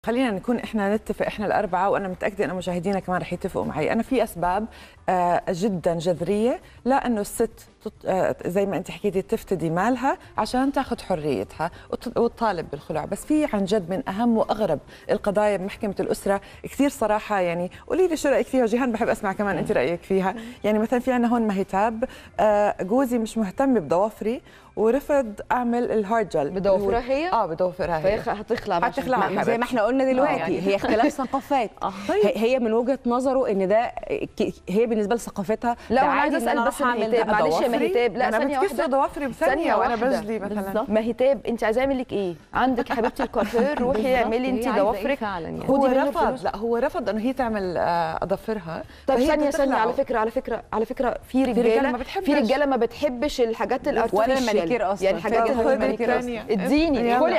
خلينا نكون احنا نتفق احنا الاربعه، وانا متاكده ان مشاهدينا كمان رح يتفقوا معي. انا في اسباب جدا جذريه لانه الست زي ما انت حكيتي تفتدي مالها عشان تاخذ حريتها وتطالب بالخلع، بس في عن جد من اهم واغرب القضايا بمحكمه الاسره كثير صراحه. يعني قولي لي شو رايك فيها وجيهان، بحب اسمع كمان انت رايك فيها. يعني مثلا في عندنا هون مهتاب، جوزي مش مهتم بضوافري ورفض اعمل الهارد جل. بضوافرها هي؟ بضوافرها هي. فهي هتخلع زي ما احنا قلنا دلوقتي. هي اختلاف ثقافات. هي من وجهه نظره ان ده هي بالنسبه لثقافتها. لا انا عايزه اسال بس مهتاب، معلش يا مهتاب، لا ثانيه واحده، ضوافري بثانيه وانا بجلي مثلا. مهتاب انت عايزه اعمل لك ايه؟ عندك حبيبتي الكوافير، روحي اعملي انت ضوافرك. هو رفض، لا هو رفض انه هي تعمل اظافرها. طب ثانيه على فكره في رجاله ما بتحبش الحاجات الارتفيشال ولا المانيكير اصلا، يعني حاجات المانيكير. اديني خلي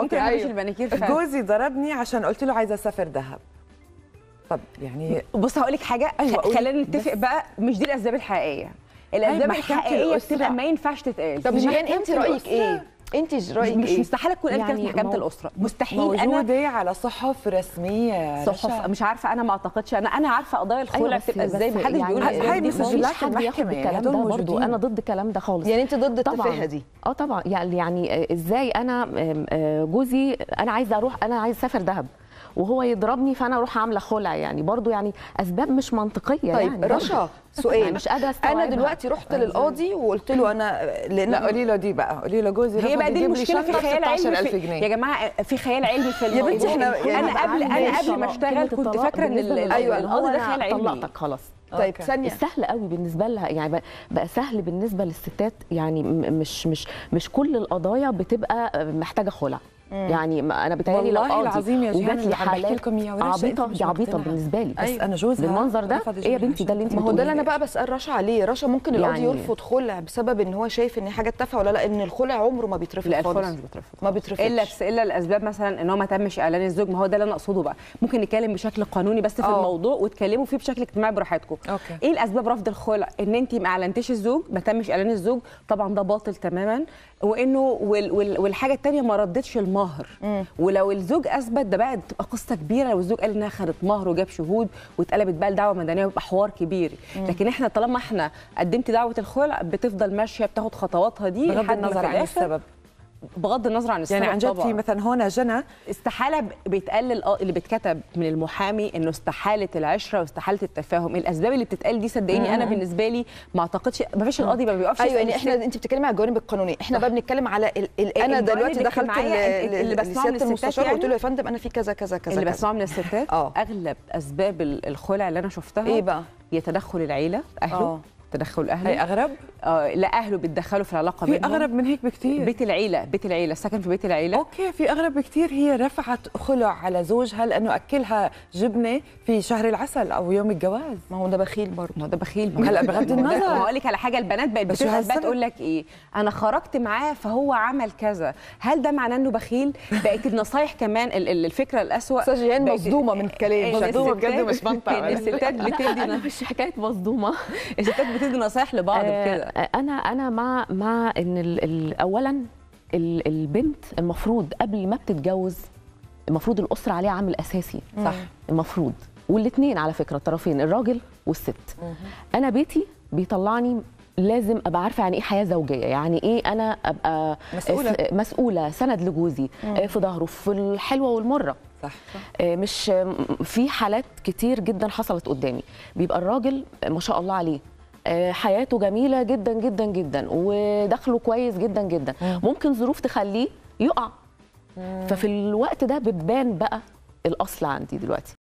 عليا. جوزي ضربني عشان قلت له عايزه اسافر دهب. طب يعني بص هقول لك حاجه، خلينا نتفق بقى، مش دي الاسباب الحقيقيه. الاسباب الحقيقيه بتبقى ما ينفعش تتقال. طب جيهان انت رايك ايه؟ انت رايك ايه؟ مش مستحيل تكون قالت كده في محكمه الاسره، مستحيل. موجوده على صحف رسميه، صحف مش عارفه، انا ما اعتقدش. انا عارفه قضايا الخلع بتبقى ازاي، ما حدش بيقول هاي مسجلات المحكمه. الكلام ده برضه انا ضد الكلام ده خالص. يعني انت ضد التفاهه دي؟ طبعا. يعني ازاي انا جوزي انا عايزه اسافر دهب وهو يضربني فانا اروح عامله خلع؟ يعني برضو يعني اسباب مش منطقيه. طيب يعني رشا سؤال، يعني مش قادره استوعبها. انا دلوقتي رحت للقاضي وقلت له انا لا قولي له دي بقى، قولي له جوزي هي بقى دي المشكله في خيال علمي يا جماعه، في خيال علمي في الموضوع. يا بنتي انا قبل ما اشتغل كنت فاكره ان القاضي ده خيال علمي. طلقتك خلاص. طيب ثانيه، سهل قوي بالنسبه لها، يعني بقى سهل بالنسبه للستات. يعني مش كل القضايا بتبقى محتاجه خلع. يعني انا بتهيألي لو والله العظيم يا جيهان اللي عم بحكي لكم اياه عبيطه بالنسبه لي. بس انا جوزها بالمنظر ده ايه يا بنتي؟ ده اللي انت ما هو ده اللي انا بقى بسال رشا عليه. رشا ممكن القاضي يرفض خلع بسبب ان هو شايف ان حاجه تافهه ولا لا؟ ان الخلع عمره ما بيترفض خالص. لا الخلع مش بيترفض، ما بيترفضش الا الاسباب مثلا ان هو ما تمش اعلان الزوج. ما هو ده اللي انا اقصده بقى. ممكن نتكلم بشكل قانوني بس في الموضوع وتكلموا فيه بشكل اجتماعي براحتكم. ايه الاسباب رفض الخلع؟ ان انت ما اعلنتيش الزوج، ما تمش اعلان الزوج، طبعا ده باطل تماما. وانه والحاجه الثانيه ما ردتش المهر. ولو الزوج اثبت ده بقى تبقى قصه كبيره. لو الزوج قال انها خدت مهر وجاب شهود واتقلبت بقى لدعوه مدنيه ويبقى حوار كبير. لكن احنا طالما احنا قدمت دعوه الخلع بتفضل ماشيه بتاخد خطواتها دي بغض النظر عن السبب. بغض النظر عن السبب. يعني عن جد في مثلا هون جنى استحاله بيتقال اللي بيتكتب من المحامي انه استحاله العشره واستحاله التفاهم. الاسباب اللي بتتقال دي صدقيني انا بالنسبه لي ما اعتقدش، ما فيش القاضي ما بيقفش. ايوه يعني احنا انت بتتكلمي على الجوانب القانونيه، احنا بقى بنتكلم على انا دلوقتي دخلت اللي بسمعه من الستات يعني قلت له يا فندم انا في كذا كذا كذا. اللي بسمعه من الستات اغلب اسباب الخلع اللي انا شفتها ايه بقى؟ هي تدخل العيله، اهله. تدخل اهله. هي اغرب؟ لا اهله بيتدخلوا في العلاقه بينهم. في اغرب من هيك بكثير. بيت العيله، السكن في بيت العيله. اوكي في اغرب بكثير. هي رفعت خلع على زوجها لانه اكلها جبنه في شهر العسل او يوم الجواز. ما هو ده بخيل برضه. ما هو ده بخيل. هلا بغض النظر هقول لك على حاجه، البنات بقت بتسال تقول لك ايه؟ انا خرجت معاه فهو عمل كذا، هل ده معناه انه بخيل؟ بقت النصايح كمان الفكره الاسوء. استاذ جيهان مصدومه من الكلام، مصدومه بجد مش منطقه. الستات بتدي انا مش حكايه مصدومه. الستات بتدي نصايح لبعض كده. انا مع ان اولا البنت المفروض قبل ما بتتجوز المفروض الاسره عليها عامل اساسي. صح. المفروض، والاثنين على فكره الطرفين الراجل والست. انا بيتي بيطلعني لازم ابقى عارفه يعني ايه حياه زوجيه، يعني ايه انا ابقى مسؤوله سند لجوزي في ظهره في الحلوه والمره. صح. مش في حالات كتير جدا حصلت قدامي بيبقى الراجل ما شاء الله عليه حياته جميله جدا جدا جدا ودخله كويس جدا جدا، ممكن ظروف تخليه يقع. ففي الوقت ده بتبان بقى الاصل عندي دلوقتي.